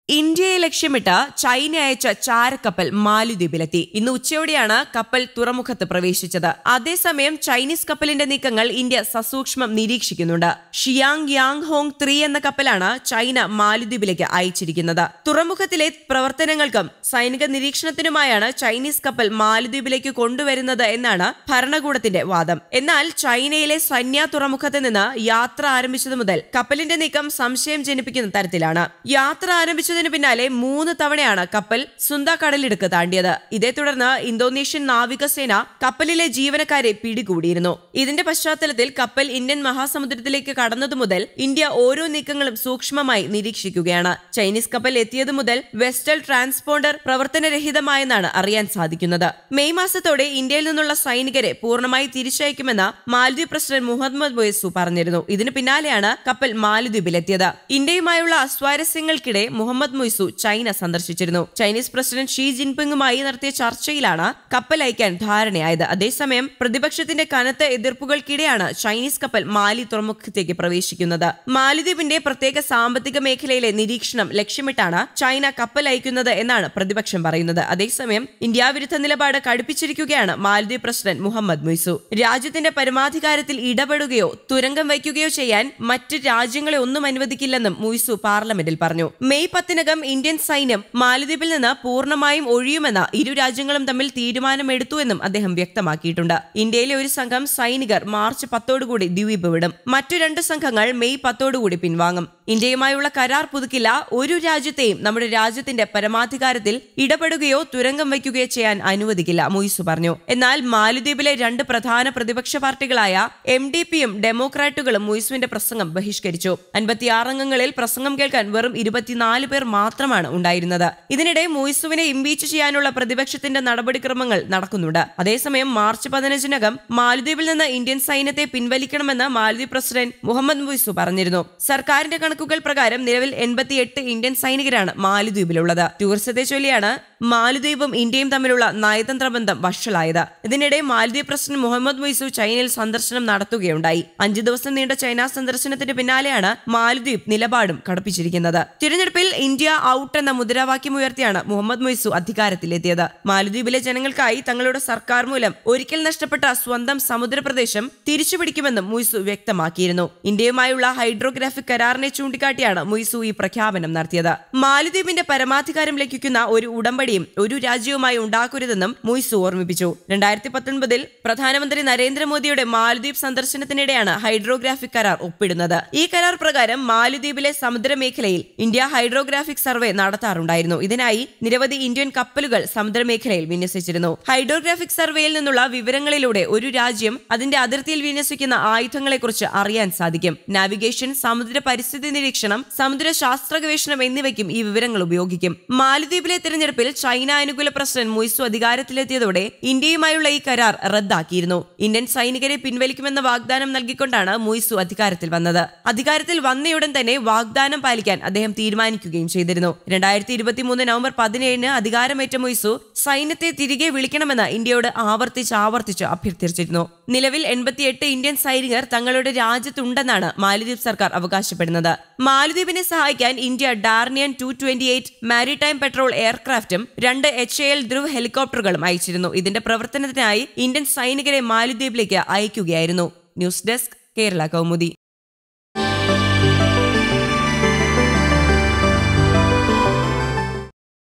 ഇന്ത്യയെ ലക്ഷ്യമിട്ട് ചൈന അയച്ച ചാരക്കപ്പൽ മാലിദ്വീപിലെത്തി. ഇന്ന് ഉച്ചയോടെയാണ് കപ്പൽ തുറമുഖത്ത് പ്രവേശിച്ചത്. അതേസമയം ചൈനീസ് കപ്പലിന്റെ നീക്കങ്ങൾ ഇന്ത്യ സസൂക്ഷ്മം നിരീക്ഷിക്കുന്നുണ്ട്. ഷിയാങ് യാങ് ഹോങ് 3 എന്ന കപ്പലാണ് ചൈന മാലിദ്വീപിലേക്ക് അയച്ചിരിക്കുന്നത്. തുറമുഖത്തിലെ പ്രവർത്തനങ്ങൾക്കും സൈനിക നിരീക്ഷണത്തിനുമായാണ് ചൈനീസ് കപ്പൽ മാലിദ്വീപിലേക്ക് കൊണ്ടുവരുന്നത് എന്നാണ് ഭരണകൂടത്തിന്റെ വാദം. എന്നാൽ ചൈനയിലെ സന്യ തുറമുഖത്ത് നിന്ന് യാത്ര ആരംഭിച്ചതു മുതൽ കപ്പലിന്റെ നീക്കം സംശയം ജനിപ്പിക്കുന്ന തരത്തിലാണ്. യാത്ര ആരംഭിച്ചതിന് പിന്നാലെ 3 തവണയാണ് കപ്പൽ സുന്ദ കടലിടുക്ക് താണ്ടിയത്. ഇതേ തുടർന്ന് ഇന്തോനേഷ്യൻ നാവികസേന കപ്പലിലെ ജീവനക്കാരെ പിടികൂടിയിരുന്നു. ഇതിന്റെ പശ്ചാത്തലത്തിൽ കപ്പൽ ഇന്ത്യൻ മഹാസമുദ്രത്തിലേക്ക് കടന്നതു മുതൽ ഇന്ത്യ ഓരോ നീക്കങ്ങളും സൂക്ഷ്മമായി നിരീക്ഷിക്കുകയാണ്. ചൈനീസ് കപ്പൽ എത്തിയതു മുതൽ വെസ്റ്റൽ ട്രാൻസ്പോണ്ടർ പ്രവർത്തനരഹിതമായെന്നാണ് അറിയാൻ സാധിക്കുന്നത്. മെയ് മാസത്തോടെ ഇന്ത്യയിൽ നിന്നുള്ള സൈനികരെ പൂർണ്ണമായി തിരിച്ചയക്കുമെന്ന് മാലദ്വീപ് പ്രസിഡന്റ് മുഹമ്മദ് മുയ്സു പറഞ്ഞിരുന്നു. ഇതിന് പിന്നാലെയാണ് കപ്പൽ മാലദ്വീപിലെത്തിയത്. ഇന്ത്യയുമായുള്ള അസ്വാരസ്യങ്ങൾക്കിടെ മുഹമ്മദ് മുയ്സു ചൈന സന്ദർശിച്ചിരുന്നു. ചൈനീസ് പ്രസിഡന്റ് ഷീ ജിൻപിങ്ങുമായി നടത്തിയ ചർച്ചയിലാണ് കപ്പൽ അയക്കാൻ ധാരണയായത്. അതേസമയം പ്രതിപക്ഷത്തിന്റെ കനത്ത എതിർപ്പുകൾക്കിടെയാണ് ചൈനീസ് കപ്പൽ മാലി തുറമുഖത്തേക്ക് പ്രവേശിക്കുന്നത്. മാലിദ്വീപിന്റെ പ്രത്യേക സാമ്പത്തിക മേഖലയിലെ നിരീക്ഷണം ലക്ഷ്യമിട്ടാണ് ചൈന കപ്പൽ അയക്കുന്നത് എന്നാണ് പ്രതിപക്ഷം പറയുന്നത്. അതേസമയം ഇന്ത്യ വിരുദ്ധ നിലപാട് കടുപ്പിച്ചിരിക്കുകയാണ് മാലദ്വീപ് പ്രസിഡന്റ് മുഹമ്മദ് മുയ്സു. രാജ്യത്തിന്റെ പരമാധികാരത്തിൽ ഇടപെടുകയോ തുരങ്കം വയ്ക്കുകയോ ചെയ്യാൻ മറ്റ് രാജ്യങ്ങളെ ഒന്നും അനുവദിക്കില്ലെന്നും മുയ്സു പാർലമെന്റിൽ പറഞ്ഞു. മെയ് 10-നകം ഇന്ത്യൻ സൈന്യം മാലദ്വീപിൽ നിന്ന് പൂർണ്ണമായും ഒഴിയുമെന്ന് ഇരു രാജ്യങ്ങളും തമ്മിൽ തീരുമാനമെടുത്തുവെന്നും അദ്ദേഹം വ്യക്തമാക്കിയിട്ടുണ്ട്. ഇന്ത്യയിലെ ഒരു സംഘം സൈനികർ മാർച്ച് 10 ദ്വീപ് വിടും. മറ്റു 2 സംഘങ്ങൾ മെയ് 10 പിൻവാങ്ങും. ഇന്ത്യയുമായുള്ള കരാർ പുതുക്കില്ല. ഒരു രാജ്യത്തെയും നമ്മുടെ രാജ്യത്തിന്റെ പരമാധികാരത്തിൽ ഇടപെടുകയോ തുരങ്കം വയ്ക്കുകയോ ചെയ്യാൻ അനുവദിക്കില്ല, മുയ്സു പറഞ്ഞു. എന്നാൽ മാലദ്വീപിലെ 2 പ്രധാന പ്രതിപക്ഷ പാർട്ടികളായ MDPയും ഡെമോക്രാറ്റുകളും മുയ്സുവിന്റെ പ്രസംഗം ബഹിഷ്കരിച്ചു. 56 അംഗങ്ങളിൽ പ്രസംഗം കേൾക്കാൻ വെറും 24 പേർ മാത്രമാണ് ഉണ്ടായിരുന്നത്. ഇതിനിടെ മുയ്സുവിനെ ഇംപീച്ച് ചെയ്യാനുള്ള പ്രതിപക്ഷത്തിന്റെ നടപടിക്രമങ്ങൾ നടക്കുന്നുണ്ട്. അതേസമയം മാർച്ച് 15-നകം മാലദ്വീപിൽ നിന്ന് ഇന്ത്യൻ സൈന്യത്തെ പിൻവലിക്കണമെന്ന് മാലദ്വീപ് പ്രസിഡന്റ് മുഹമ്മദ് മുയ്സു പറഞ്ഞിരുന്നു. സർക്കാരിന്റെ കണക്കുകൾ പ്രകാരം നിലവിൽ 88 ഇന്ത്യൻ സൈനികരാണ് മാലദ്വീപിലുള്ളത്. ടൂറിസത്തെ ചൊല്ലിയാണ് മാലദ്വീപും ഇന്ത്യയും തമ്മിലുള്ള നയതന്ത്ര ബന്ധം വഷളായത്. ഇതിനിടെ മാലദ്വീപ് പ്രസിഡന്റ് മുഹമ്മദ് മുയ്സു ചൈനയിൽ സന്ദർശനം നടത്തുകയുണ്ടായി. 5 ദിവസം നീണ്ട ചൈന സന്ദർശനത്തിന് പിന്നാലെയാണ് മാലദ്വീപ് നിലപാടും കടുപ്പിച്ചിരിക്കുന്നത്. തിരഞ്ഞെടുപ്പിൽ ഇന്ത്യ ഔട്ട് എന്ന മുദ്രാവാക്യം ഉയർത്തിയാണ് മുഹമ്മദ് മുയ്സു അധികാരത്തിലെത്തിയത്. മാലദ്വീപിലെ ജനങ്ങൾക്കായി തങ്ങളുടെ സർക്കാർ മൂലം ഒരിക്കൽ നഷ്ടപ്പെട്ട സ്വന്തം സമുദ്രപ്രദേശം തിരിച്ചുപിടിക്കുമെന്നും മുയ്സു വ്യക്തമാക്കിയിരുന്നു. ഇന്ത്യയുമായുള്ള ഹൈഡ്രോഗ്രാഫിക് കരാറിനെ ചൂണ്ടിക്കാട്ടിയാണ് മുയ്സു ഈ പ്രഖ്യാപനം നടത്തിയത്. മാലദ്വീപിന്റെ പരമാധികാരം ലംഘിക്കുന്ന ഒരു ഉടമ്പടിയും ഒരു രാജ്യവുമായി ഉണ്ടാക്കരുതെന്നും മുയ്സു ഓർമ്മിപ്പിച്ചു. 2019-ൽ പ്രധാനമന്ത്രി നരേന്ദ്രമോദിയുടെ മാലദ്വീപ് സന്ദർശനത്തിനിടെയാണ് ഹൈഡ്രോഗ്രാഫിക് കരാർ ഒപ്പിടുന്നത്. ഈ കരാർ പ്രകാരം മാലദ്വീപിലെ സമുദ്രമേഖലയിൽ ഇന്ത്യ ഹൈഡ്രോഗ്രാഫിക് സർവേ നടത്താറുണ്ടായിരുന്നു. ഇതിനായി നിരവധി ഇന്ത്യൻ കപ്പലുകൾ സമുദ്രമേഖലയിൽ വിന്യസിച്ചിരുന്നു. ഹൈഡ്രോഗ്രാഫിക് സർവേയിൽ നിന്നുള്ള വിവരങ്ങളിലൂടെ ഒരു രാജ്യം അതിന്റെ അതിർത്തിയിൽ വിന്യസിക്കുന്ന ആയുധങ്ങളെക്കുറിച്ച് അറിയാൻ സാധിക്കും. നാവിഗേഷൻ, സമുദ്ര പരിസ്ഥിതി നിരീക്ഷണം, സമുദ്ര ശാസ്ത്ര ഗവേഷണം എന്നിവയ്ക്കും ഈ വിവരങ്ങൾ ഉപയോഗിക്കും. മാലദ്വീപിലെ തിരഞ്ഞെടുപ്പിൽ ചൈന അനുകൂല പ്രസിഡന്റ് മുയ്സു അധികാരത്തിലെത്തിയതോടെ ഇന്ത്യയുമായുള്ള ഈ കരാർ റദ്ദാക്കിയിരുന്നു. ഇന്ത്യൻ സൈനികരെ പിൻവലിക്കുമെന്ന വാഗ്ദാനം നൽകിക്കൊണ്ടാണ് മുയ്സു അധികാരത്തിൽ വന്നത്. അധികാരത്തിൽ വന്നയുടൻ തന്നെ വാഗ്ദാനം പാലിക്കാൻ അദ്ദേഹം തീരുമാനിക്കുകയും ചെയ്തിരുന്നു. 2023 നവംബർ 17-ന് അധികാരമേറ്റ മുയ്സു സൈന്യത്തെ തിരികെ വിളിക്കണമെന്ന് ഇന്ത്യയോട് ആവർത്തിച്ച് അഭ്യർത്ഥിച്ചിരുന്നു. നിലവിൽ 88 ഇന്ത്യൻ സൈനികർ തങ്ങളുടെ രാജ്യത്തുണ്ടെന്നാണ് മാലദ്വീപ് സർക്കാർ അവകാശപ്പെടുന്നത്. മാലദ്വീപിനെ സഹായിക്കാൻ ഇന്ത്യ ഡാർണിയൻ 228 മാരിടൈം പെട്രോൾ എയർക്രാഫ്റ്റും 2 HAL ധ്രുവ് ഹെലികോപ്റ്ററുകളും അയച്ചിരുന്നു. ഇതിന്റെ പ്രവർത്തനത്തിനായി ഇന്ത്യൻ സൈനികരെ മാലദ്വീപിലേക്ക് അയക്കുകയായിരുന്നു. News desk, Kerala Kaumudi.